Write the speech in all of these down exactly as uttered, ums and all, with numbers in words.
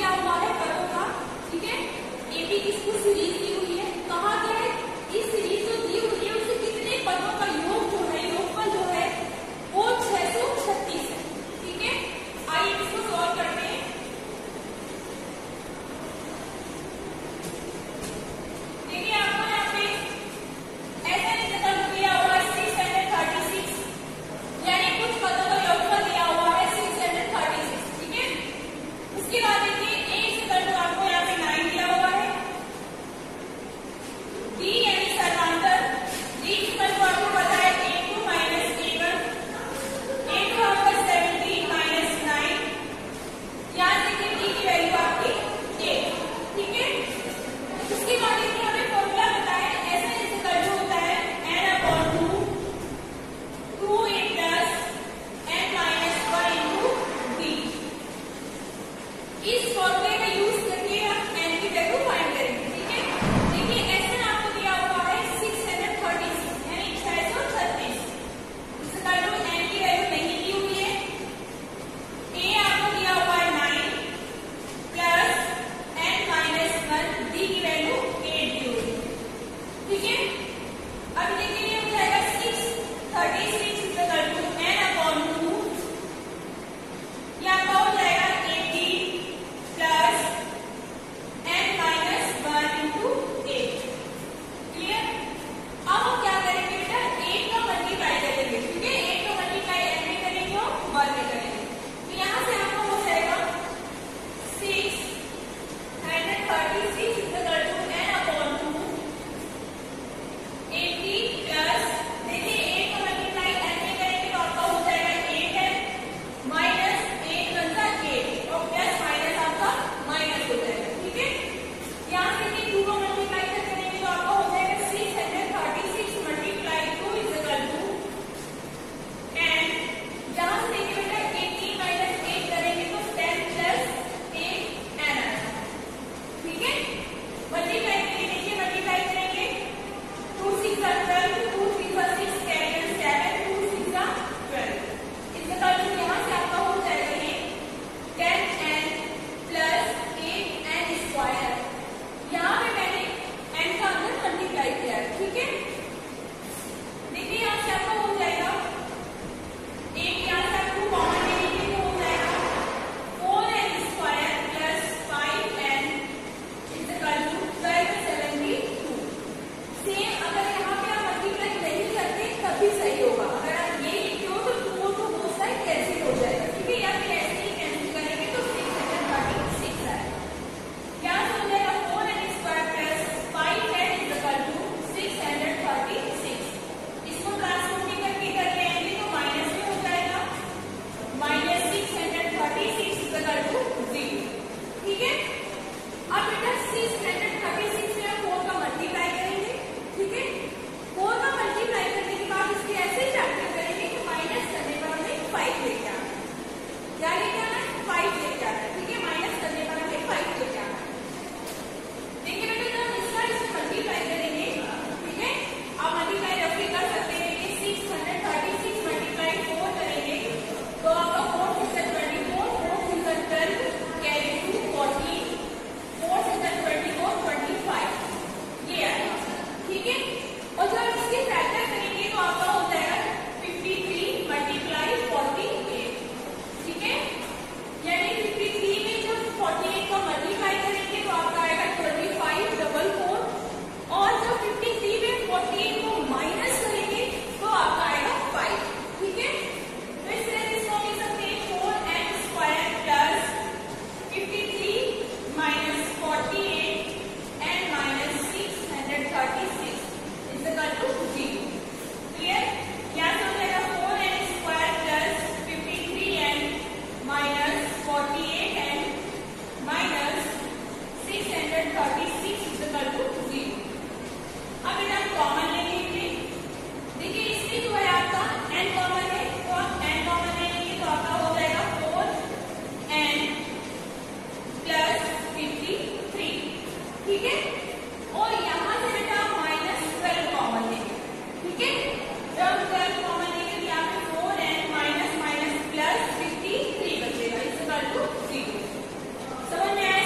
दिया हुआ है पदों का, ठीक है। एपी किसको सीरीज दी हुई है, कहा गया है इस सीरीज जो दी हुई है उससे कितने पदों का योग जो है, योगफल जो है वो छह सौ छत्तीस है, ठीक है। आइए इसको सॉल्व करते हैं। देखिए आपको यहाँ पे ऐसा निकल दिया हुआ है सिक्स हंड्रेड थर्टी सिक्स, यानी कुछ पदों का योगफल दिया हुआ है सिक्स हंड्रेड थर्टी सिक्स, ठीक है। उसके बाद देखिए ए इक्वल टू आपको यहाँ पे नाइन दिया हुआ है, डी यानी सर्वांतर, डी इक्वल टू आपको पता है a two minus a one, a two आपका सेवनटीन माइनस नाइन, यहाँ देखिए डी की वैल्यू आपकी एट, ठीक है। उसके बाद देखिए हमें फॉर्मूला पता है ऐसा जैसे कर जो होता है n upon two, two a plus n minus one into d. इस फॉर्मूले का यूज करके हम एन की वैल्यू फाइंड करेंगे, ठीक है। देखिए एन आपको दिया हुआ है सिक्स हंड्रेड थर्टी सिक्स यानी छह सौ छत्तीस, इसका जो एन की वैल्यू नहीं दी हुई है। ए आपको दिया हुआ है nine plus n minus one, d की वैल्यू एट दी हुई है, ठीक है। अब देखिए ये हो जाएगा six thirty six equal to n upon two, ये आपका हो जाएगा eighteen plus n minus one into eight, clear. अब हम क्या करेंगे बेटा, एट का मल्टीप्लाई करेंगे, ठीक है। एट का मल्टीप्लाई एन में करेंगे और वन में करेंगे, तो यहाँ से आपको हो जाएगा six hundred thirty six equal to n upon two eighty plus, देखिए एट का मल्टीप्लाई एन में करेंगे तो आपका हो जाएगा एट है माइनस एट वन का एट और प्लस माइनस आपका माइनस हो जाएगा, ठीक है। यहाँ से देखिए टू का मल्टीप्लाई करेंगे तो आपका हो जाएगा six hundred thirty six multiply two equal to n, जहाँ से देखिए बेटा एटीन माइनस एट करेंगे तो टेन प्लस एट एन आएगा, ठीक है। मल्टीप्लाई करेंगे, देखिए मल्टीप्लाई करेंगे two six are twelve, two three are six, carry seven, two six are twelve, इसका मतलब यहाँ से आपका हो जाएगा ये ten n plus eight n square. यहाँ पे मैंने एन का अंदर मल्टीप्लाई किया है, ठीक है। देखिए यहाँ से आपका हो जाएगा एक, यहाँ से आप टू कॉमन ले लीजिए तो हो जाएगा four n square plus five n equal to twelve seventy two. Same अगर यहाँ पे आप मल्टीप्लाई नहीं करते तब भी सही होगा, अगर आप ये लिखते हो तो टू टू दो साइड कैंसिल हो जाएगा, ठीक है। या फिर ऐसे ही कैंसिल करेंगे तो सिक्स हंड्रेड थर्टी सिक्स आएगा। यहाँ से हो जाएगा four n square plus five n equal to six hundred thirty six. इसको ट्रांसपोर्टिंग करके कर लेंगे तो माइनस में हो जाएगा minus six hundred thirty six equal to zero, ठीक है। अब बेटा सिक्स हंड्रेड थर्टी सिक्स में हम फोर का मल्टीप्लाई करेंगे, ठीक है। फोर का मल्टीप्लाई करने के बाद इसके ऐसे फैक्टर करेंगे कि माइनस करने पर हमें फाइव लेके आना है, क्या लेके आना है, फाइव लेके आना है, ठीक है। माइनस करने पर हमें फाइव लेके आना है। देखिए बेटा जब हम इसका इससे मल्टीप्लाई करेंगे, ठीक है, आप मल्टीप्लाई रफली कर सकते हैं कि six hundred thirty six multiply four करेंगे तो आपका four six twenty four, four six twelve, carry two fourteen, four six twenty four, twenty five, ये आएगा, ठीक है। और जब इसके फैक्टर करेंगे तो आपका हो जाएगा fifty three multiply forty eight, ठीक है। यानी फिफ्टी थ्री में जब फोर्टी एट का मल्टीप्लाई करेंगे तो आपका आएगा ट्वेंटी फाइव डबल फोर, और जब फिफ्टी थ्री में फोर्टी एट को माइनस करेंगे तो आपका आएगा फाइव, ठीक है। तो इस तरह से इसको लिख सकते हैं four n square plus fifty three minus forty eight n minus six hundred thirty six equal to zero, clear. यहाँ से हो जाएगा four n square plus fifty three n minus forty eight n minus six hundred thirty six equal to zero. अब बेटा हम common ले लेंगे, देखिए इसमें जो है आपका एन कॉमन है तो आप एन कॉमन ले लेंगे तो आपका हो जाएगा four n plus fifty three, ठीक है। और यहाँ से बेटा आप माइनस ट्वेल्व कॉमन लेंगे, ठीक है। जब ट्वेल्व कॉमन लेंगे तो यहाँ पे four n minus minus plus fifty three बचेगा इक्वल टू जीरो, समझ में आया।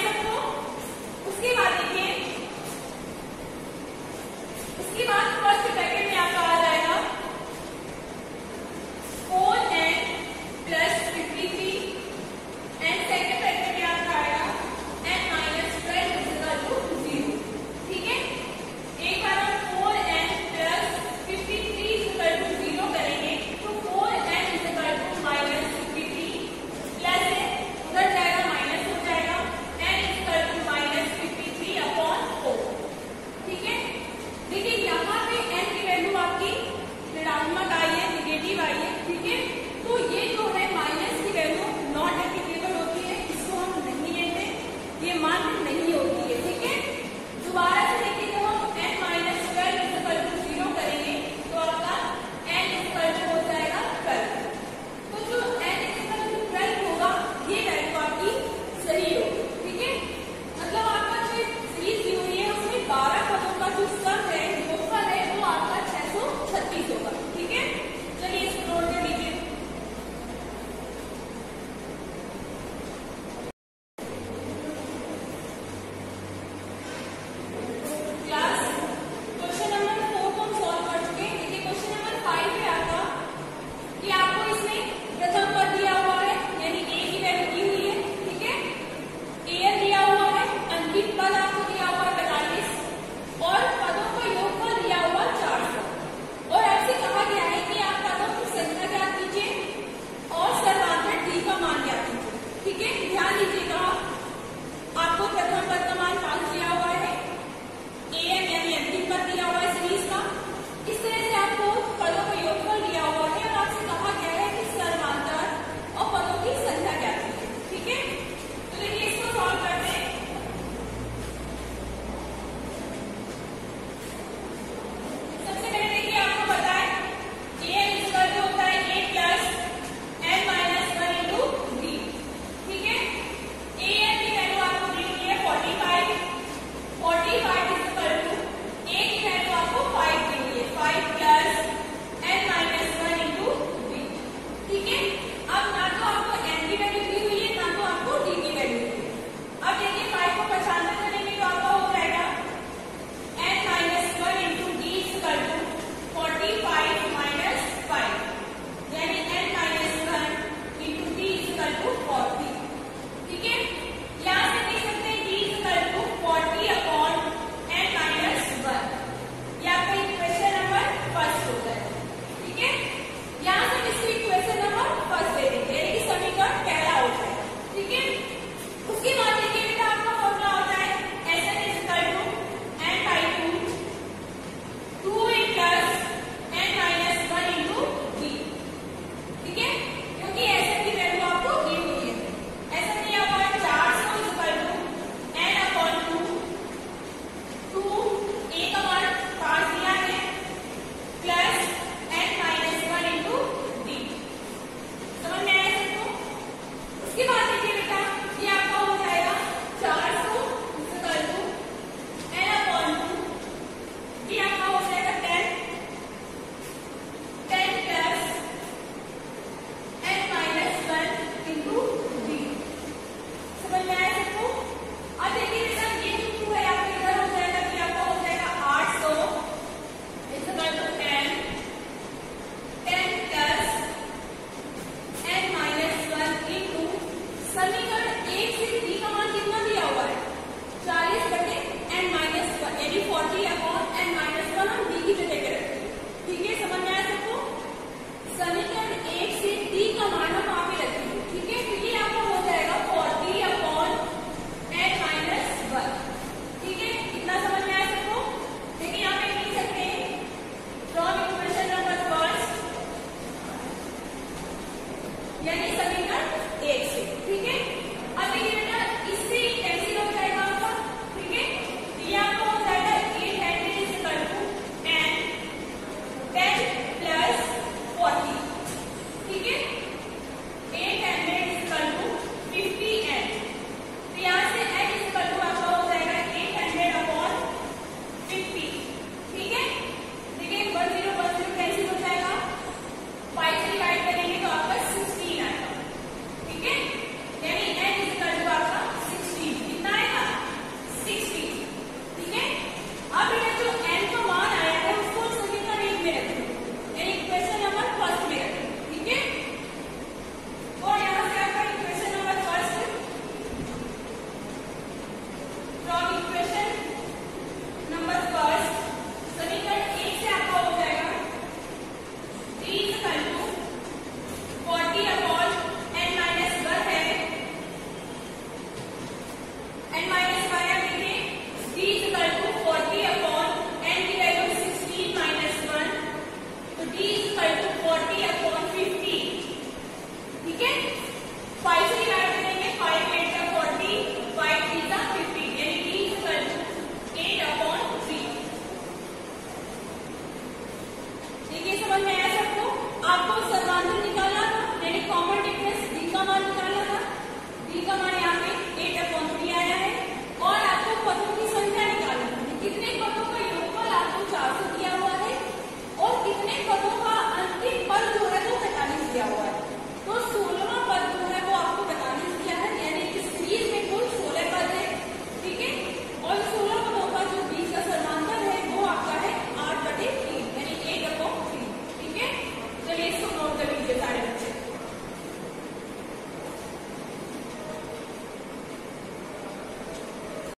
मान्य नहीं